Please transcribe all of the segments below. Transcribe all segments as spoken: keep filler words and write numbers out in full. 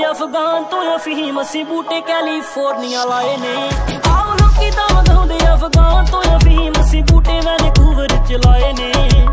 अफगान तो अफीम असी बूटे कैलीफोर्निया लाए ने। आओ लोकी तां मंगाउंदे अफगान तो अफीम असी बूटे वैनकूवर च लाए ने।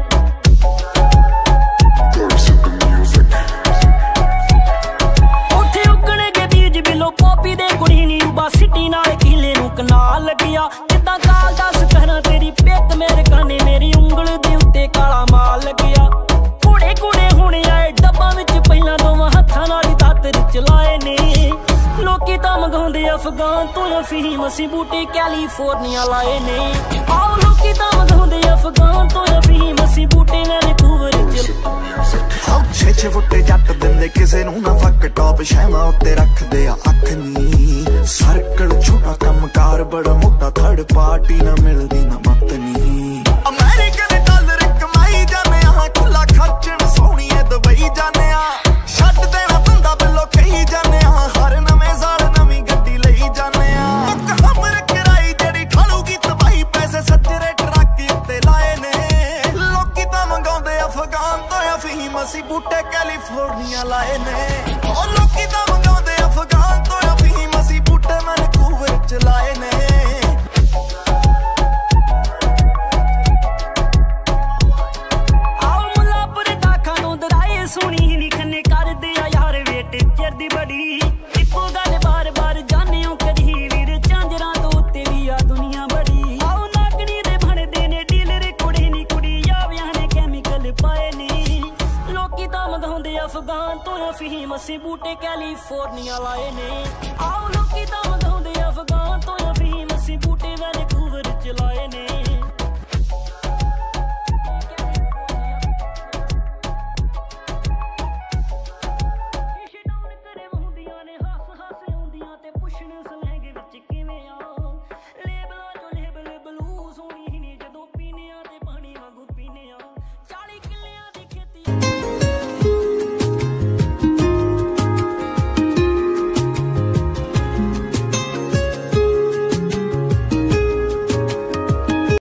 उत्थे उगणगे बीज बिलो पॉपी दे कुड़ी नी उबा सिटी नाल किले नूं कनाल लगिया। किद्दां काल दस करा तेरी पिक मेरे गाने मेरी उंगल दे उत्ते काला माल लगिया। कुड़े कुड़े हुणे आए डब्बा विच पहिलां दोवां हत्थां नाल ही दातर चलाए ने। लोकी तां मंगाउंदे अफगान तो अफीम असी बूटे कैलीफोर्निया लाए ने। आओ लोकी तां मंगाउंदे अफगान तो अफीम असी बूटे वैनकूवर च। छे छे फुट्टे जट दिंदे किसे नूं ना फक टॉप शैमा उत्ते रखदे आ अख नी। सर्कल छोटा कम कार बड़ा मोटा थर्ड पार्टी ना मिलदी ना मत नी। अमेरिका दे डॉलर कमाई जाने आ खुला खर्चण सोहणीए दुबई जाने आ। छड्ड देना धंधा बिलो कही जाने आ हर नवें साल नवीं गड्डी लई जाने आ। मुक हमर किराई जेड़ी ठालूगी तबाही पैसे सज्जरे ट्रक उत्ते लाए ने। लोकी तां मंगाउंदे अफगान तो अफीम असी बूटे कैलीफोर्निया लाए ने। ओ लोकी तां मंगाउंदे अफगान तो अफीम असी बूटे वैनकूवर च लाए ने। आओ मुलापुर दाखा तो दराए सुनी नी खन्ने कर दे यार वेट चिर दी बड़ी। इक्को गल बार बार जाने कदी वीर झांजरां तो उत्ते भी आ दुनिया बड़ी। आओ नाकनी दे बनदे ने डीलर कुड़ी नी कुड़ी यावियां ने कैमिकल पाए नी। लोकी तां मंगाउंदे अफगान तो अफीम असी बूटे कैलीफोर्निया लाए ने। आओ लोकी तां मंगाउंदे अफगान तो अफीम असी